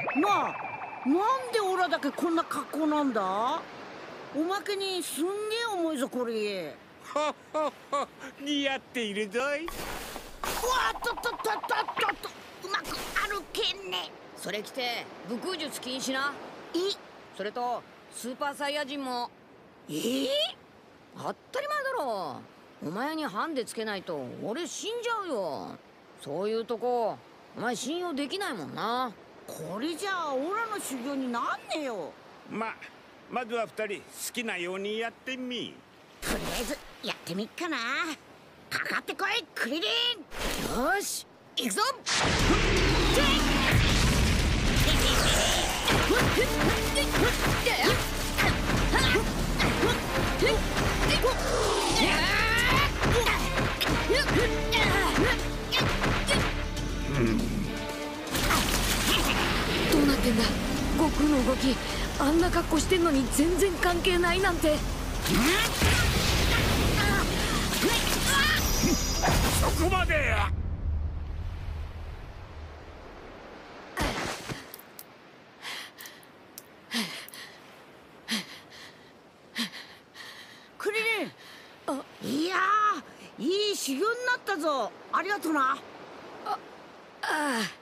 なあ、なんでオラだけこんな格好なんだ？おまけにすんげえ重いぞこれ。 ほっほっほ、似合っているぞい。 うわっとっとっとっとっと、うまく歩けんね。 それ着て武空術禁止な。それとスーパーサイヤ人も。当たり前だろ。お前にハンデつけないと俺死んじゃうよ。そういうとこお前信用できないもんな。 これじゃあオラの修行になんねえよ。 まずは二人好きなようにやってみ。 とりあえずやってみっかな。かかってこいクリリン。 よし行くぞ。どうなってんだ。悟空の動きあんな格好してんのに全然関係ないなんて。 そこまで。 クリリン。いやー、いい修行になったぞ。ありがとな。 ああ。